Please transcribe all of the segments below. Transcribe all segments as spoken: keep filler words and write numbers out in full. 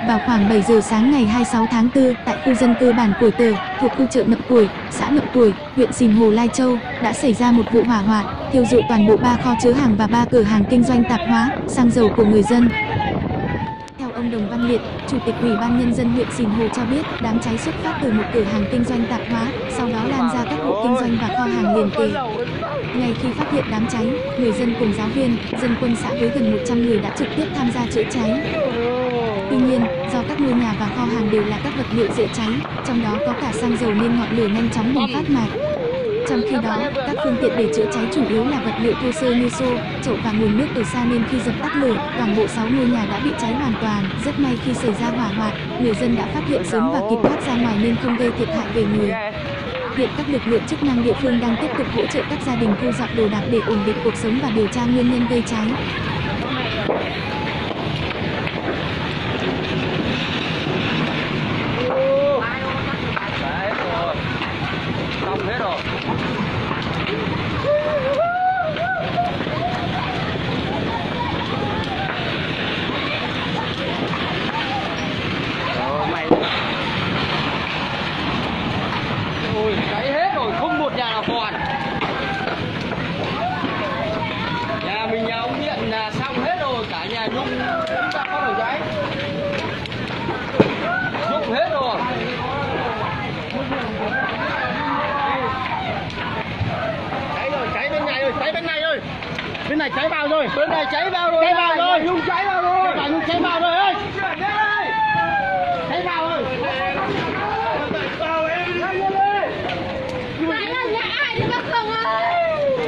Vào khoảng bảy giờ sáng ngày hai mươi sáu tháng tư, tại khu dân cư bản Củi Tờ, thuộc khu chợ Nậm Củi, xã Nậm Củi, huyện Sìn Hồ, Lai Châu, đã xảy ra một vụ hỏa hoạn, thiêu rụi toàn bộ ba kho chứa hàng và ba cửa hàng kinh doanh tạp hóa, xăng dầu của người dân. Theo ông Đồng Văn Liệt, Chủ tịch Ủy ban Nhân dân huyện Sìn Hồ cho biết, đám cháy xuất phát từ một cửa hàng kinh doanh tạp hóa, sau đó lan ra các hộ kinh doanh và kho hàng liền kề. Ngay khi phát hiện đám cháy, người dân cùng giáo viên, dân quân xã với gần một trăm người đã trực tiếp tham gia chữa cháy. Tuy nhiên, do các ngôi nhà và kho hàng đều là các vật liệu dễ cháy, trong đó có cả xăng dầu nên ngọn lửa nhanh chóng bùng phát mạnh. Trong khi đó, các phương tiện để chữa cháy chủ yếu là vật liệu thô sơ như xô, chậu và nguồn nước từ xa nên khi dập tắt lửa, toàn bộ sáu ngôi nhà đã bị cháy hoàn toàn. Rất may khi xảy ra hỏa hoạn, người dân đã phát hiện sớm và kịp thoát ra ngoài nên không gây thiệt hại về người. Hiện các lực lượng chức năng địa phương đang tiếp tục hỗ trợ các gia đình thu dọn đồ đạc để ổn định cuộc sống và điều tra nguyên nhân gây cháy. Xong hết rồi. Rồi mày. Ôi cháy hết rồi, không một nhà nào còn. Nhà mình nhà ông Điện là xong hết rồi, cả nhà Nhung chúng ta có đầu cháy. Dụng hết rồi. Cháy bên này rồi, cháy bên này rồi. Bên này cháy vào rồi, bên này cháy vào rồi. Cháy vào rồi, Nhung cháy vào rồi. Bà Nhung cháy vào rồi ơi. Cháy vào rồi. Vào em. Cháy là nhà ai chứ bác Cường ơi.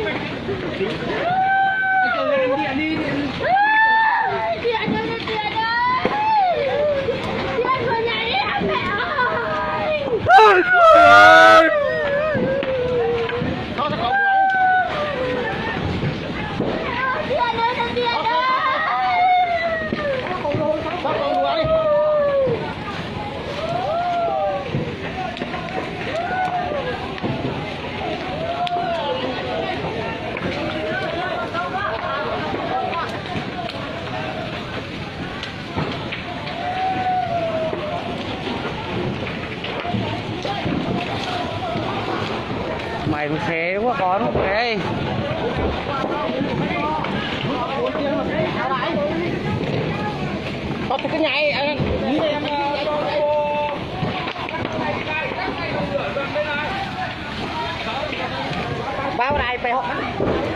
Anh Cường lên điện đi. Điện ơi, điện ơi. Điện người nhà đi hả mẹ ơi. Ôi ơi. Mày phế quá con không phế. Có cái nhảy anh nghĩ đây em bao này phải học